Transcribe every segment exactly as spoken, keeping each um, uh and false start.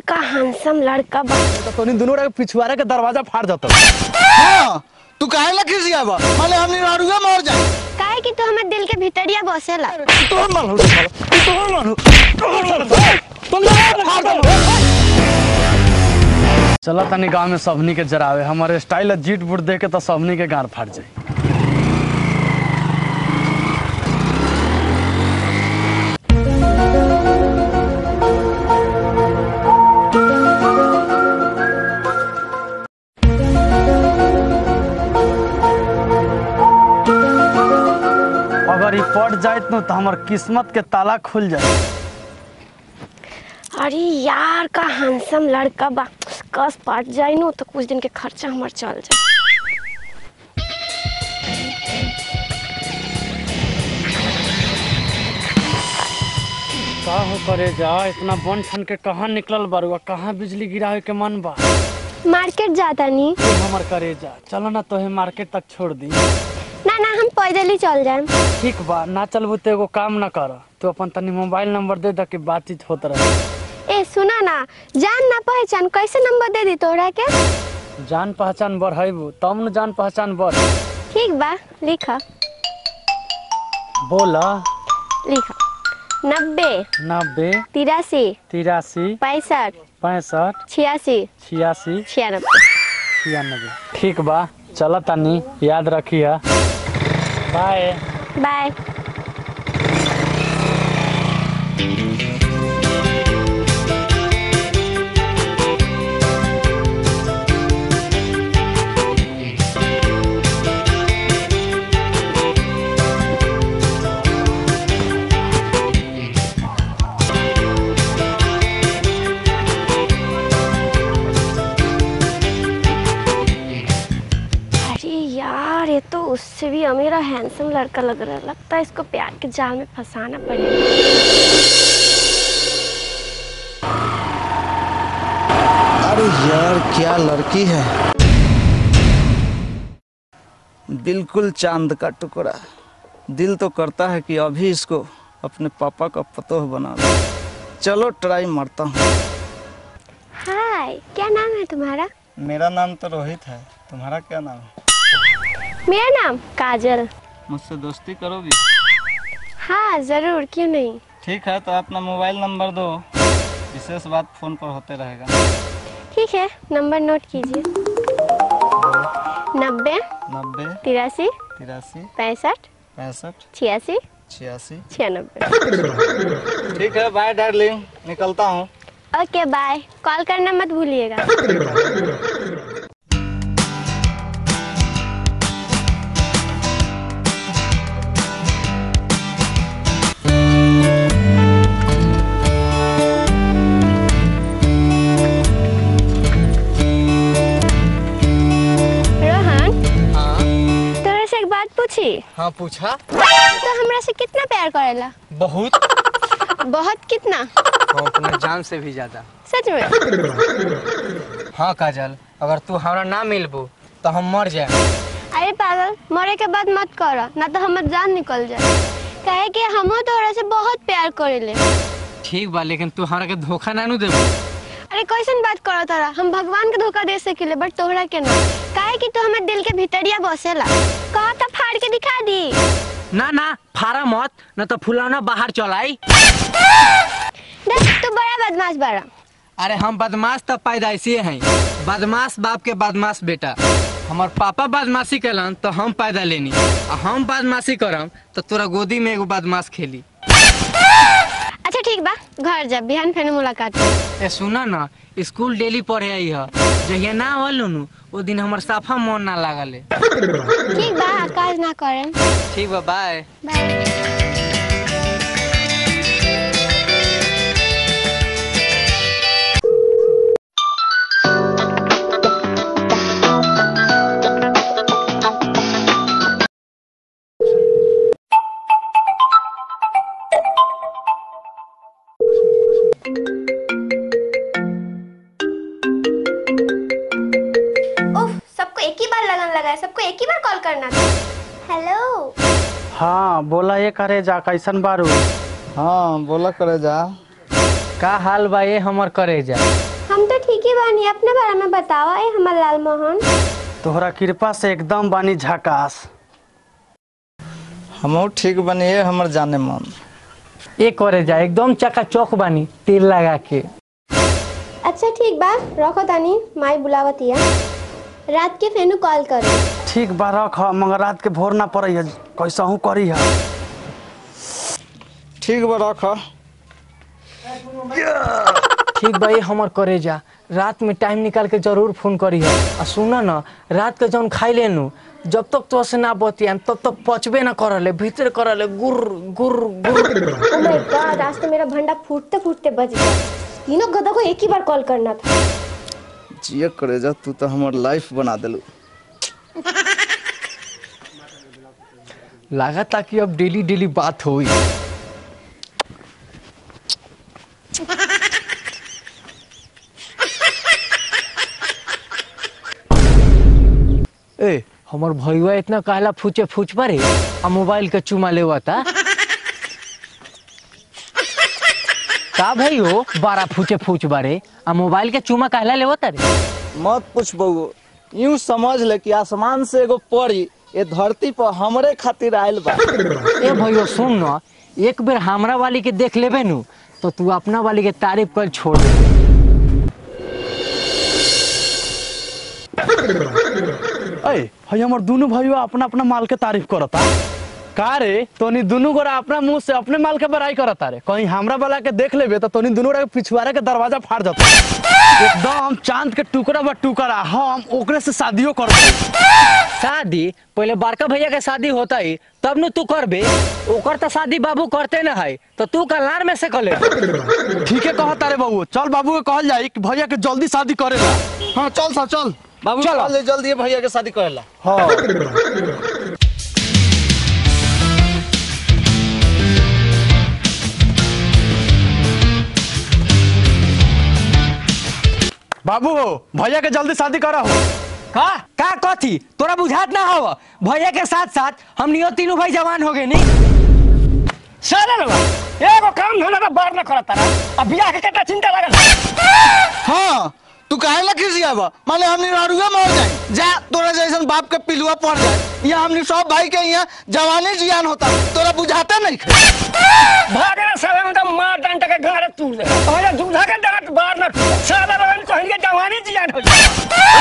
का हैंडसम लड़का बा। तो तोनी दोनों रे पिछवाड़े के दरवाजा फाड़ जातो। हां तू काहे ला खिसिया बा माने हमनी राडुए मर जाए काहे कि तू हमर दिल के भीतरिया बसेला। तो मानो तो मानो तुम फाड़ दो। चला तनी गांव में सबनी के जरावे हमारे स्टाइल जीट बुट दे के तो सबनी के गार फाड़ जाए। अगर ये पड़ जाए तो हमार किस्मत के ताला खुल जाए। अरे यार का हैंडसम लड़का बा, कस पट जाए नो तो कुछ दिन के खर्चा हमार चल जाए। का हो करे जा इतना बन ठन के कहाँ निकलल बारुआ, कहाँ बिजली गिरावे के मन बा। मार्केट जाता नी हमर करे जा चलो ना तोहे मार्केट तक छोड़ दी। ना ना हम पैदल ही चल जाए। ठीक बा ना चलबू तो एगो काम ना कर तो अपन तनी मोबाइल नंबर दे द के बातचीत होत रहे। ए सुना ना जान ना पहचान कैसे नंबर दे दी तोरा के। जान पहचान बढ़ाइबू तब न जान पहचान बढ़। ठीक बा लिखा बोला लिखा नब्बे नब्बे तिरासी तिरासी पैंसठ पैंसठ छियासी छियासी छियानबे छियानबे। ठीक बा चल तनी याद रखिया। Bye bye. यार ये तो उससे भी अमीर और हैंडसम लड़का लग रहा है, लगता है इसको प्यार के जाल में फंसाना पड़ेगा। अरे यार क्या लड़की है, बिल्कुल चांद का टुकड़ा। दिल तो करता है कि अभी इसको अपने पापा का पतोह बना दो। चलो ट्राई मारता हूँ। हाय क्या नाम है तुम्हारा? मेरा नाम तो रोहित है, तुम्हारा क्या नाम है? मेरा नाम काजल। मुझसे दोस्ती करोगी? हाँ जरूर, क्यों नहीं। ठीक है तो अपना मोबाइल नंबर दो, विशेष बात फोन पर होते रहेगा। ठीक है नंबर नोट कीजिए। नब्बे नब्बे तिरासी तिरासी पैंसठ पैंसठ छियासी छियासी छियानबे। ठीक है बाय डार्लिंग, निकलता हूँ। ओके बाय, कॉल करना मत भूलिएगा। हाँ पूछा। तो हमरा से कितना प्यार करेला? बहुत बहुत कितना? हाँ, अपना जान से भी ज्यादा। सच में? हाँ काजल, अगर तू हमरा ना मिलबू तो हम मर जाए। अरे पागल, मरे के बाद मत करो ना तो हमर जान निकल जाए। कहे कि हमो तोरा से बहुत प्यार करेले। ठीक बा लेकिन तू हमरा के धोखा ना नु देबू। अरे कैसन बात करो तारा, हम भगवान के धोखा दे सकिले बट तोहरा के ना। काहे कि तू हमर दिल के भीतरिया बसेला। कहा तो फाड़ के दिखा दी। ना ना फाड़ा मत न तो फुलाना बाहर चलाई। देख तू बड़ा बदमाश बड़ा। अरे हम बदमाश तो पैदाइशी हैं, बदमाश बाप के बदमाश बेटा। हमार पापा बदमाशी कलन तो हम पैदा लेनी, आ हम बदमाशी करम तो तोरा गोदी में एगो बदमाश खेली। अच्छा ठीक बा, घर जा, बिहान फिर मुलाकात। ए सुना ना, स्कूल डेली पढ़े आई है, जहिया ना आवल नु ओ दिन हमर साफा मन ना लागल है। ठीक बा, काज ना करें। ठीक बा बाय बाय। सबको एक ही बार कॉल करना था। हेलो। हाँ बोला ये करे जा, कैसन बारू? हाँ बोला करे जा। का हाल बा ये हमर करे जा? बानी अपने बारे में बताओ ए हमार लाल मोहन। तोहरा कृपा से एकदम बानी झकास। हम ठीक बनिए हमर जाने मन। एक करे जा एकदम चकाचौक बानी तेल लगा के। अच्छा ठीक बा रखो तानी माई बुलावतिया रात के फेनु कॉल करो। ठीक बा रख मगर रात के भोर ना पड़ी है कैसा हूँ करी है। ठीक बा रख। ठीक भाई हमर करे जा रात में टाइम निकाल के जरूर फोन करी है। आ सुना ना रात के जौन खाई लेनु जब तक तो से ना बतियाम तब तक पचबे ना करले भीतर करले गुर गुर गुर। ओ माय गॉड आज तो मेरा भंडा फूटते फूटते बच गया। तीनों गधा को एक ही बार कॉल करना था। जिया करे जा तू तो हमर लाइफ बना देलू। लगा था कि अब डेली डेली बात होई। ए हमर भईवा इतना कहला फूचे फूच परे आ मोबाइल के चुमा लेवता का भाई हो बारा फूचे फूच बारे आ मोबाइल के चुमा कहला लेवता रे। मत पूछ बउओ यूं समझ ले कि आसमान से एगो परी ये धरती पर हमरे खातिर आयल बा। ए भईवा सुन ना एक बेर हमरा वाली के देख लेबे नु तो तू अपना वाली के तारीफ कर छोड़ दे। अरे भाई हमार दोनों भाइयों अपना अपना माल के तारीफ करता का रे तोनी दोनों गोरा अपना मुंह से अपने माल के बड़ाई करता रे कहीं हमरा वाला के देख लेबे तो तोनी दोनों के पिछवाड़े के दरवाजा फाड़ जाता। एकदम चांद के टुकड़ा बा टुकड़ा हम ओकरे से शादियों कर दे। शादी पहले बड़का भैया के शादी होता ही तब न तू करबे ओकर तो शादी बाबू करते न है तो तू कलार में से कर ले। ठीक है कहता रे बाबू चल बाबू के कहल जाई कि भैया के जल्दी शादी करेला। हाँ चल सा चल बाबू चलो। चल जल्दी भैया के शादी करेला। हाँ बाबू हो भैया के जल्दी शादी करा हो। का का कथी तोरा बुझात ना हो भैया के साथ साथ हम नियो तीनों भाई जवान हो गए नी। सारा एगो काम धंधा तो बार न करता रहा अब बियाह के कितना चिंता लगल। हाँ तू काहे ला खिसियाबा माने हमनी रारुए में हो जाए जा तोरा जैसन बाप के पिलुआ पड़ जाए यहाँ हमनी सब भाई के यहाँ जवानी जियान होता तोरा बुझाता नहीं खे। भागना साला में तो मार डंडा के गारे तोड़ दे और दूधा के दांत बार न साला बहन कहीं के जवानी जियान हो जाए।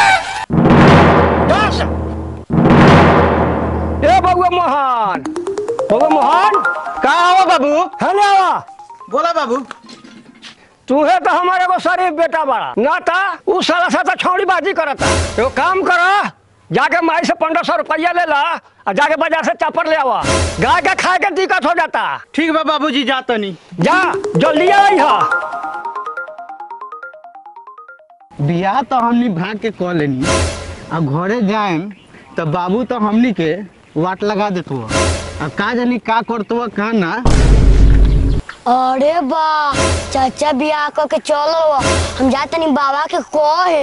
बस ए बबुआ मोहन बबुआ मोहन कहाँ हो बाबू? हेलो आवा बोला बाबू। तुहे तो हमारे को शरीफ बेटा बड़ा ना था उस साला सा तो छौड़ी बाजी करता। तो काम करो जाके माई से पंद्रह सौ रुपया ले ला और जाके बाजार से चापर ले आवा गाय के खाए के दिक्कत हो जाता। ठीक बा बाबूजी जाता नहीं जा जल्दी आई हा। बियाह तो हमनी भाग के कह लेनी आ घरे जाएम तो बाबू तो हमनी के वाट लगा देतो अब का जानी का करतो का ना। अरे बा चाचा बियाह करके चलो हम जाते नहीं बाबा के कहे।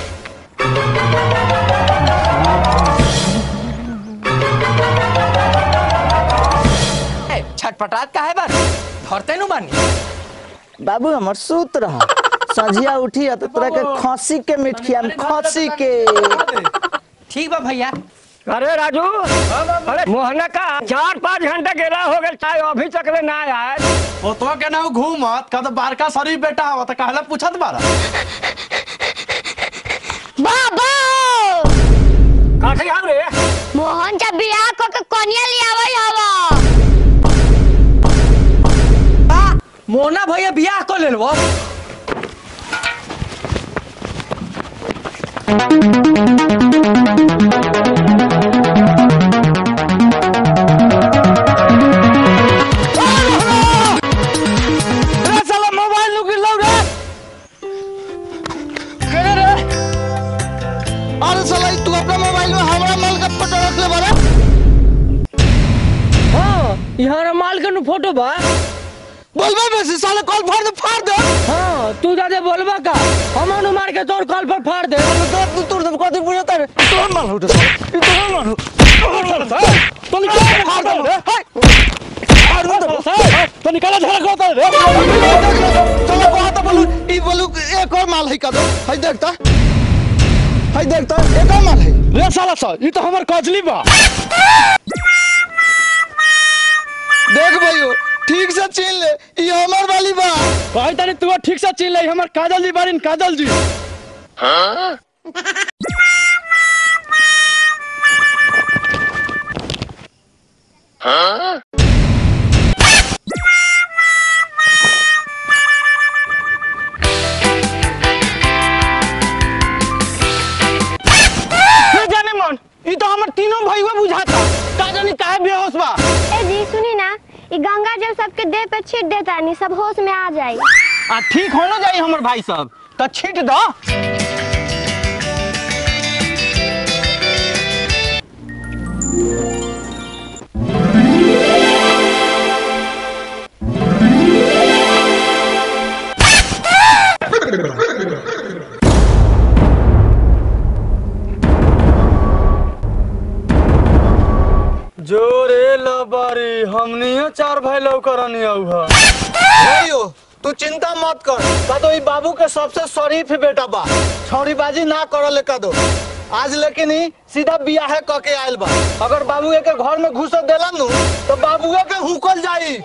छटपटात का है बार धरते नु बानी बाबू हमर सूत रहा सजिया उठी तो तोरा के खसी के मीठ खिया खसी के। ठीक बा भैया। अरे राजू अरे मोहना का चार पाँच घंटे गेला हो गए चाय अभी तक ले ना आया। ओ तो के ना घूमत का तो बारका शरीफ बेटा हो तो कहला पूछत बारा। बाबा काठी हम रे मोहन जब बियाह करके कन्या ले आवई हवा। मोना भैया बियाह कर लेलबो। अरे साला तू अपना मोबाइल में हमरा माल का फोटो रख ले बारा। हाँ यहाँ माल के नु फोटो बा बोलबा बेसी साला कॉल फाड़ दे फाड़ दे। हाँ तू जादे बोलबा का हम अनु मार के तोर कॉल पर फाड़ दे। तू तोड़ दे कथि बुझता रे तोहन माल उठे साला ई तोहन माल तोहन माल तो निकल फाड़ दे। झाड़ू दो तो निकाला झगड़ा करता रे। चलो बात बोलू ई बोलू एक और माल है का दो हई देखता हई देखता एक और माल है रे साला सा ई तो हमर कजली बा। देख भाइयों ठीक से छीन ले ई हमर वाली बा। कहि तनी तू ठीक से छीन ले हमर काजल जी बारिन काजल जी। हां हां जाने मन ई तो हमर तीनों भाईवा बुझाता का जानी काहे बेहोश बा। ए जी सुनी ना, ई गंगा जल सबके देह पे छीट देता नहीं सब होश में आ जाई। आ ठीक हो ना जाई हमर भाई सब त छीट दो। जोरे लबारी हमनी चार भाई लौकरनी आउहा। भाइयों तू चिंता मत कर का तो ई बाबू के सबसे शरीफ बेटा बा छौरीबाजी ना करले का दो आज लेकिन ही सीधा बियाह क के आइल बा। अगर बाबू के घर में घुस देला नु तो बाबूए के हुकल जाई।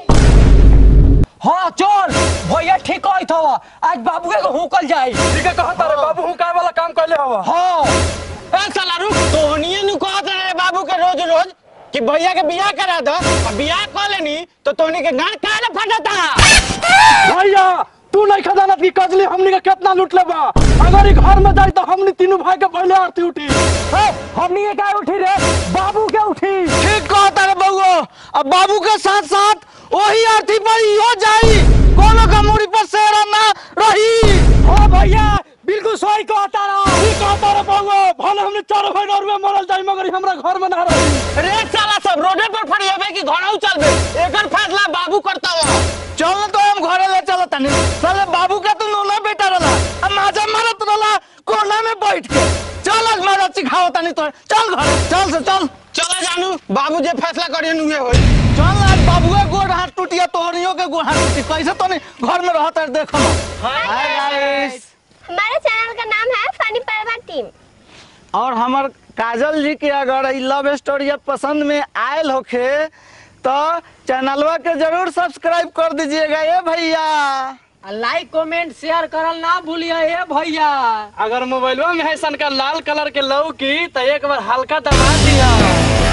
हाँ चल भैया ठीक है था आज बाबू के हुकल जाई। ठीक है कहता रे बाबू हुकाए वाला काम करले हवा। हाँ ए साला रुक तोहनिए नु कहत रे बाबू के रोज रोज कि भैया के बियाह करा दो और बियाह कर लेनी तो तोहनी के गांड काहे फटता। भैया तू नहीं खजाना की कजली हमनी के कितना लूट लेबा। अगर ई घर में जाई तो हमनी तीनों भाई के पहले आरती उठी। ए हमनी के का उठी रे बाबू के उठी। ठीक कहता रे बउओ अब बाबू के साथ साथ वही आरती पर हो जाई कोनो का मुड़ी पर सेरा ना रही। हाँ भैया बिल्कुल सही कहता रहा। ठीक कहता रे बाबू भले हमने चारों भाई नौर में मरल जाई मगर हमरा घर में ना रही। रे साला सब रोडे पर फरियाबे कि घरौ चलबे एकर फैसला बाबू करता हो। चल तो हम घरे ले चल तनी साले बाबू का तू नोना बेटा रहला अब माजा मारत रहला कोना में बैठ के। चल आज माजा सिखाओ तनी तो चल घर चल से चल चला जानू बाबू जे फैसला करियन उहे होई। चल आज बाबूए गोड़ हाथ टूटिया तोहनियों के गोड़ हाथ टूटी कैसे तनी घर में रहत देखो। हाय गाइस हमारे चैनल का नाम है फनी परवा टीम। और हमार काजल जी के अगर ई लव स्टोरी पसंद में आयल होखे तो चैनलवा के जरूर सब्सक्राइब कर दीजिएगा ये भैया। लाइक कमेंट शेयर करल ना भूलिए ए भैया। अगर मोबाइलवा में है सन का लाल कलर के लौकी तो एक बार हल्का दबा दिया।